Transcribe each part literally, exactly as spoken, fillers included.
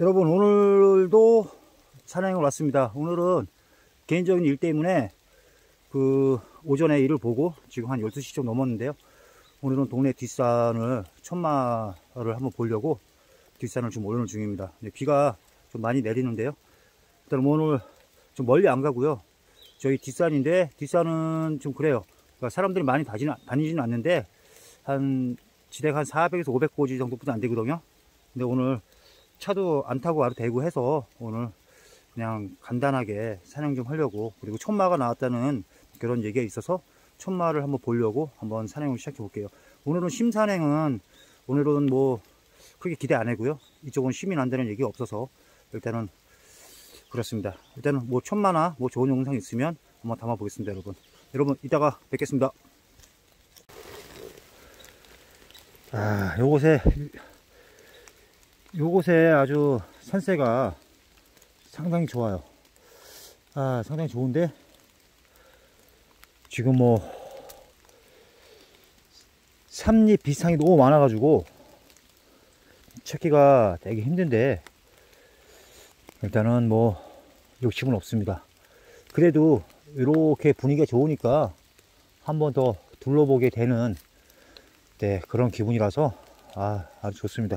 여러분, 오늘도 산행을 왔습니다. 오늘은 개인적인 일 때문에 그 오전에 일을 보고 지금 한 열두 시 좀 넘었는데요. 오늘은 동네 뒷산을 천마를 한번 보려고 뒷산을 좀 오르는 중입니다. 비가 좀 많이 내리는데요. 일단 오늘 좀 멀리 안 가고요. 저희 뒷산인데 뒷산은 좀 그래요. 그러니까 사람들이 많이 다니지는, 다니지는 않는데 한 지대가 한 사백에서 오백 고지 정도뿐이 안 되거든요. 근데 오늘 차도 안 타고 와도 되고 해서 오늘 그냥 간단하게 산행 좀 하려고, 그리고 천마가 나왔다는 그런 얘기가 있어서 천마를 한번 보려고 한번 산행을 시작해 볼게요. 오늘은 심산행은 오늘은 뭐 크게 기대 안 하고요. 이쪽은 심이 난다는 얘기가 없어서 일단은 그렇습니다. 일단은 뭐 천마나 뭐 좋은 영상 있으면 한번 담아 보겠습니다. 여러분 여러분 이따가 뵙겠습니다. 아, 요곳에 요곳에 아주 산세가 상당히 좋아요. 아, 상당히 좋은데 지금 뭐 삼립 비상이 너무 많아 가지고 찾기가 되게 힘든데 일단은 뭐 욕심은 없습니다. 그래도 이렇게 분위기가 좋으니까 한 번 더 둘러보게 되는 네, 그런 기분이라서 아, 아주 좋습니다.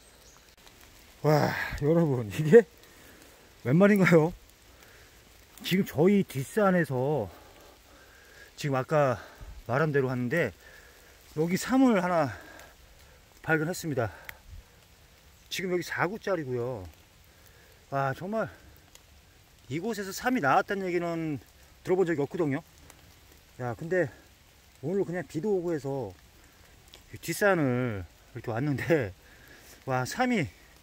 와, 여러분 이게 웬 말인가요? 지금 저희 뒷산에서 지금 아까 말한 대로 하는데 여기 삼을 하나 발견했습니다. 지금 여기 사 구짜리고요. 아, 정말 이곳에서 삼이 나왔다는 얘기는 들어본 적이 없거든요. 야, 근데 오늘 그냥 비도 오고 해서 뒷산을 이렇게 왔는데 와, 삼이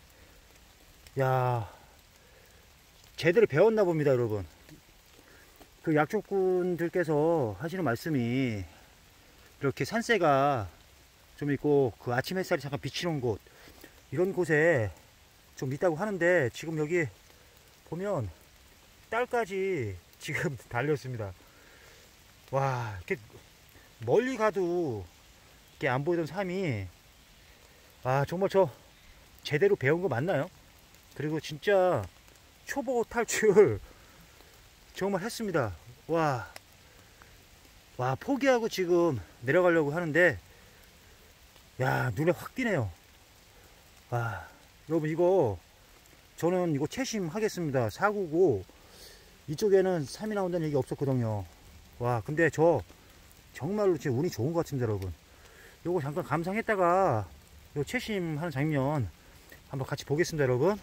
야 제대로 배웠나 봅니다. 여러분, 그 약초꾼들께서 하시는 말씀이 이렇게 산세가 좀 있고 그 아침 햇살이 잠깐 비치는 곳, 이런 곳에 좀 있다고 하는데 지금 여기 보면 딸까지 지금 달렸습니다. 와, 이렇게 멀리 가도 이렇게 안 보이던 삼이 아, 정말 저 제대로 배운 거 맞나요? 그리고 진짜 초보 탈출 정말 했습니다. 와, 와, 포기하고 지금 내려가려고 하는데 야, 눈에 확 띄네요. 와, 여러분 이거 저는 이거 채심하겠습니다. 사 구고 이쪽에는 삼이 나온다는 얘기 없었거든요. 와, 근데 저 정말로 제 운이 좋은 것 같습니다. 여러분, 요거 잠깐 감상했다가 요 채심하는 장면 한번 같이 보겠습니다. 여러분,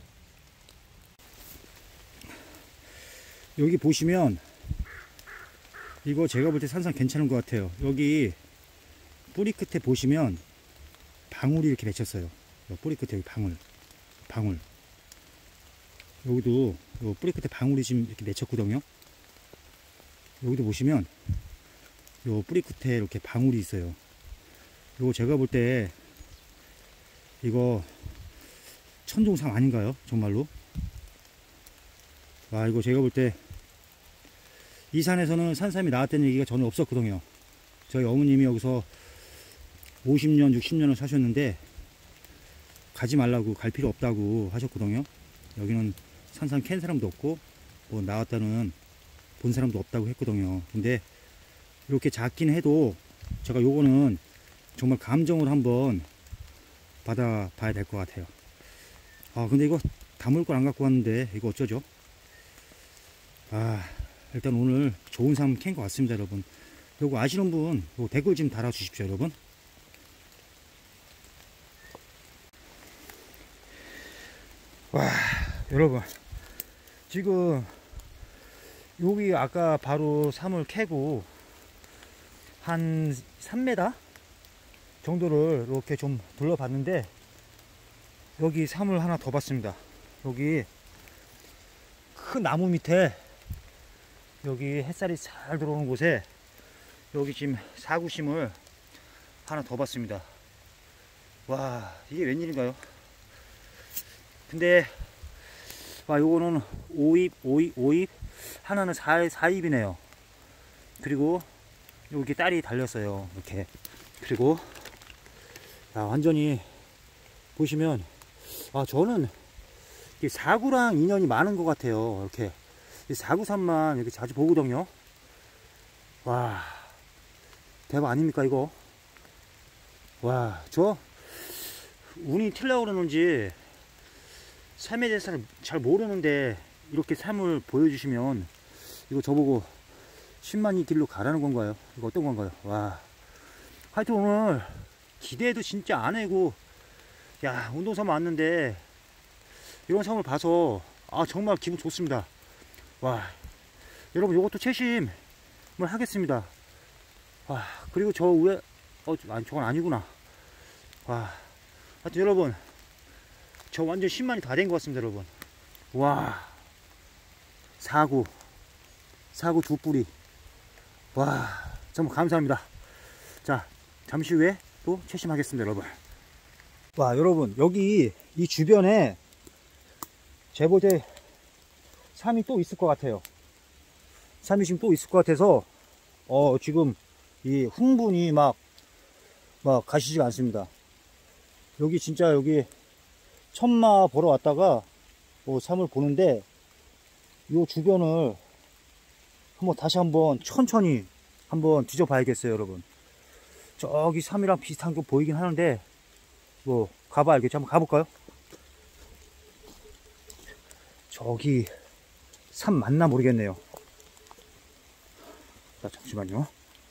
여기 보시면 이거 제가 볼 때 산삼 괜찮은 것 같아요. 여기 뿌리 끝에 보시면 방울이 이렇게 맺혔어요. 뿌리 끝에 여기 방울 방울 여기도 요 뿌리 끝에 방울이 지금 이렇게 맺혔거든요. 여기도 보시면 요 뿌리 끝에 이렇게 방울이 있어요. 요거 제가 볼 때 이거 천종삼 아닌가요? 정말로. 와, 이거 제가 볼 때 이 산에서는 산삼이 나왔다는 얘기가 저는 없었거든요. 저희 어머님이 여기서 오십 년 육십 년을 사셨는데 가지 말라고, 갈 필요 없다고 하셨거든요. 여기는 산삼 캔 사람도 없고 뭐 나왔다는 본 사람도 없다고 했거든요. 근데 이렇게 작긴 해도 제가 요거는 정말 감정을 한번 받아 봐야 될 것 같아요. 아, 근데 이거 담을 걸 안 갖고 왔는데 이거 어쩌죠? 아, 일단 오늘 좋은 삶 캔 것 같습니다. 여러분, 요거 아시는 분 요거 댓글 좀 달아 주십시오. 여러분, 와, 여러분 지금 여기 아까 바로 삼을 캐고 한 삼 미터 정도를 이렇게 좀 둘러봤는데 여기 삼을 하나 더 봤습니다. 여기 큰 나무 밑에 여기 햇살이 잘 들어오는 곳에 여기 지금 사구심을 하나 더 봤습니다. 와, 이게 웬일인가요? 근데 와, 요거는 오입 오입 오입 하나는 사입이네요. 그리고 여기 딸이 달렸어요. 이렇게. 그리고 야, 완전히 보시면 아, 저는 이 사구랑 인연이 많은 것 같아요. 이렇게 이 사구산만 이렇게 자주 보거든요. 와, 대박 아닙니까 이거? 와, 저 운이 틀려고 그러는지 삶에 대해서는 잘 모르는데 이렇게 삶을 보여주시면 이거 저보고 십만이 길로 가라는 건가요? 이거 어떤 건가요? 와, 하여튼 오늘 기대도 진짜 안 하고, 야, 운동삼아 왔는데 이런 상황을 봐서 아 정말 기분 좋습니다. 와, 여러분 이것도 채심을 하겠습니다. 와, 그리고 저 위에 어 아니 저건 아니구나. 와, 하여튼 여러분 저 완전 십만이 다 된 것 같습니다 여러분. 와, 사구 사구 두 뿌리. 와, 정말 감사합니다. 자, 잠시 후에 또 채심하겠습니다 여러분. 와, 여러분 여기 이 주변에 제보제 삼이 또 있을 것 같아요. 삼이 지금 또 있을 것 같아서 어 지금 이 흥분이 막 막 가시지가 않습니다. 여기 진짜 여기 천마 보러 왔다가 뭐 삼을 보는데 이 주변을 한번 다시 한번 천천히 한번 뒤져봐야겠어요 여러분. 저기 삼이랑 비슷한 거 보이긴 하는데 뭐 가봐 알겠죠? 한번 가볼까요? 저기 삼 맞나 모르겠네요. 자, 잠시만요.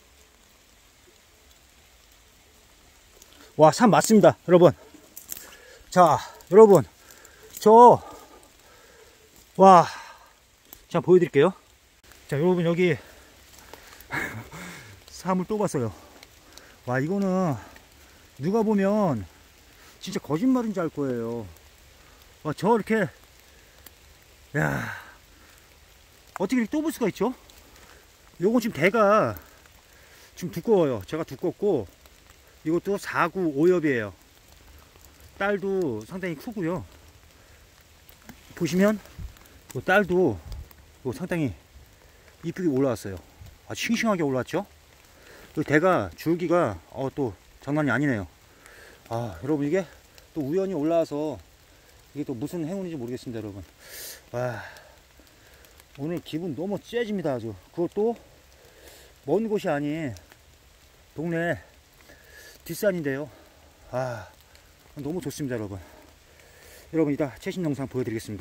와, 삼 맞습니다 여러분. 자, 여러분 저 와, 자 보여드릴게요. 자, 여러분 여기 삼을 또 봤어요. 와, 이거는 누가 보면 진짜 거짓말인 줄 알 거예요. 와, 저 이렇게, 야, 어떻게 이렇게 또 볼 수가 있죠? 요건 지금 대가 지금 두꺼워요. 제가 두껍고 이것도 사구 오엽이에요. 딸도 상당히 크고요. 보시면 이 딸도 상당히 이쁘게 올라왔어요. 아주 싱싱하게 올라왔죠. 대가 줄기가 어, 또 장난이 아니네요. 아, 여러분 이게 또 우연히 올라와서 이게 또 무슨 행운인지 모르겠습니다 여러분. 와, 오늘 기분 너무 째집니다 아주. 그것도 먼 곳이 아닌 동네 뒷산인데요. 아, 너무 좋습니다 여러분. 여러분 이따 최신 영상 보여드리겠습니다.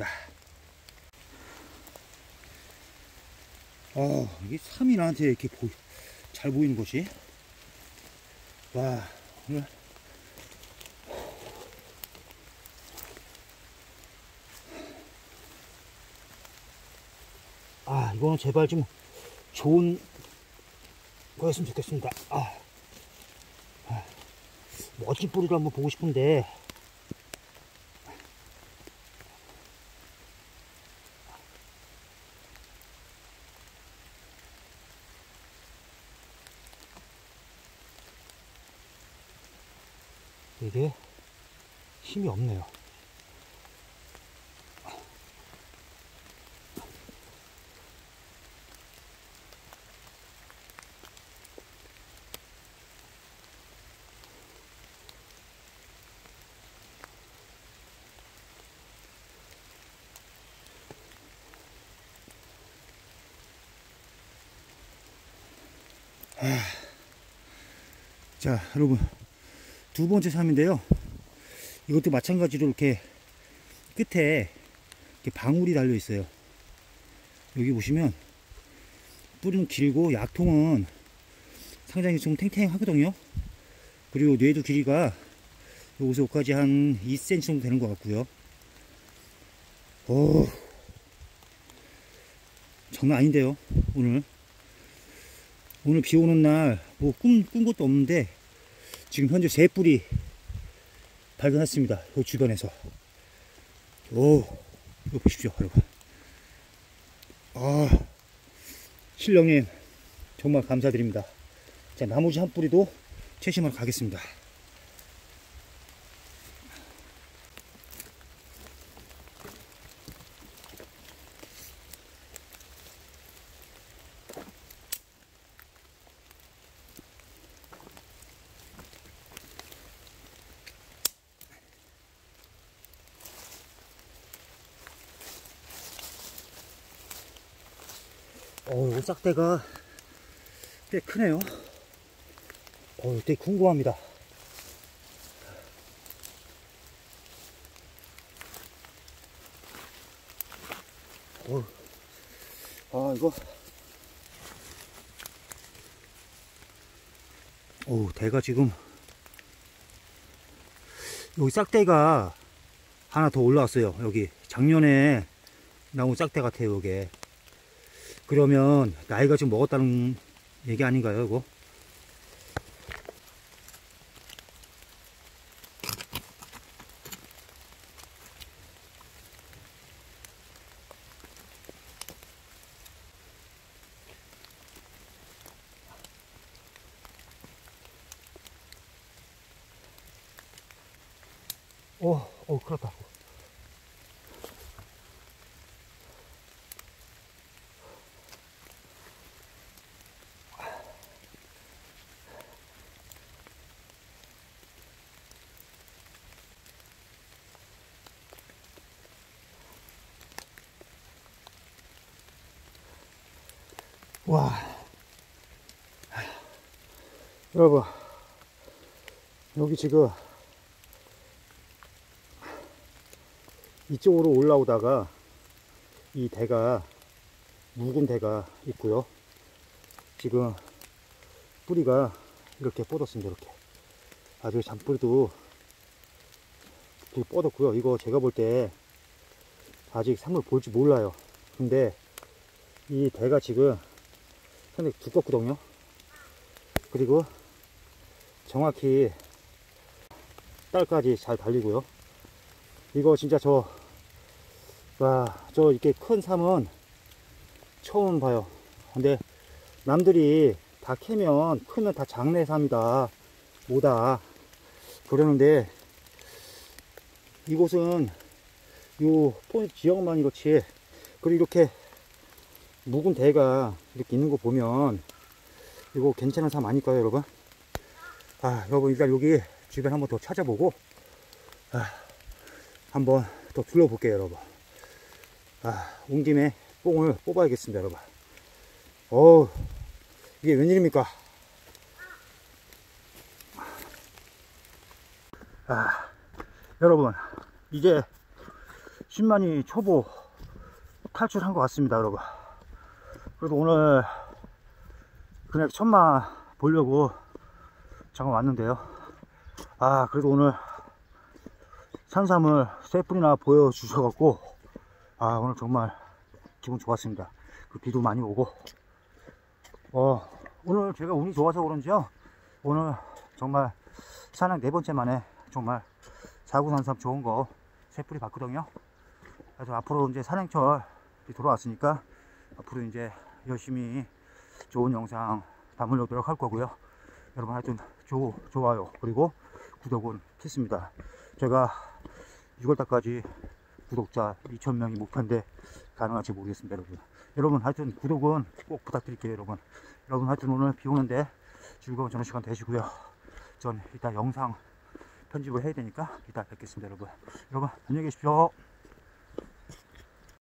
어, 이게 삼이 나한테 이렇게 보, 잘 보이는 것이. 와, 오늘 아, 이거는 제발 좀 좋은 거였으면 좋겠습니다. 아, 아, 멋진 뿌리를 한번 보고 싶은데 이게 힘이 없네요. 아, 자, 여러분 두 번째 삶인데요. 이것도 마찬가지로 이렇게 끝에 이렇게 방울이 달려 있어요. 여기 보시면 뿌리는 길고 약통은 상당히 좀 탱탱하거든요. 그리고 뇌도 길이가 여기서 여기까지 한 이 센티미터 정도 되는 것 같고요. 오, 장난 아닌데요. 오늘 오늘 비 오는 날 뭐 꾼, 꾼 것도 없는데 지금 현재 세 뿌리 발견했습니다. 이 주변에서. 오, 이거 보십시오 여러분. 아, 신령님 정말 감사드립니다. 자, 나머지 한 뿌리도 채심하러 가겠습니다. 어, 이 싹대가 꽤 크네요. 어, 되게 궁금합니다. 어, 아, 이거. 오, 대가 지금, 여기 싹대가 하나 더 올라왔어요. 여기 작년에 나온 싹대 같아요, 이게. 그러면 나이가 좀 먹었다는 얘기 아닌가요, 이거? 오, 오, 그렇다. 와, 여러분, 여기 지금 이쪽으로 올라오다가 이 대가, 묵은 대가 있고요. 지금 뿌리가 이렇게 뻗었습니다. 이렇게 아주 잔뿌리도 뻗었고요. 이거 제가 볼 때 아직 상을 볼지 몰라요. 근데 이 대가 지금 상당히 두껍거든요. 그리고 정확히 딸까지 잘 달리고요. 이거 진짜 저, 와, 저 이렇게 큰 삶은 처음 봐요. 근데 남들이 다 캐면, 크면 다 장내 삶이다, 뭐다, 그러는데, 이곳은 요 포인트 지역만 이렇지, 그리고 이렇게 묵은 대가 이렇게 있는 거 보면, 이거 괜찮은 삶 아닐까요, 여러분? 아, 여러분, 일단 여기 주변 한번 더 찾아보고, 아, 한번 더 둘러볼게요, 여러분. 아, 온 김에 뽕을 뽑아야겠습니다, 여러분. 어우, 이게 웬일입니까? 아, 여러분, 이제 십만이 초보 탈출한 것 같습니다, 여러분. 그래도 오늘 그냥 천만 보려고 잠깐 왔는데요. 아, 그래도 오늘 산삼을 세 뿌리나 보여주셔갖고, 아, 오늘 정말 기분 좋았습니다. 그 비도 많이 오고, 어, 오늘 제가 운이 좋아서 그런지요, 오늘 정말 산악 네 번째 만에 정말 사구산삼 좋은 거 세 뿌리 봤거든요. 그래서 앞으로 이제 산행철 돌아왔으니까 앞으로 이제 열심히 좋은 영상 담으려고 할 거고요. 여러분 하여튼 조, 좋아요 그리고 구독은 필수입니다. 제가 유월달까지 구독자 이천 명이 목표인데 가능할지 모르겠습니다, 여러분. 여러분 하여튼 구독은 꼭 부탁드릴게요, 여러분. 여러분 하여튼 오늘 비 오는데 즐거운 저녁 시간 되시고요. 전 이따 영상 편집을 해야 되니까 이따 뵙겠습니다, 여러분. 여러분 안녕히 계십시오.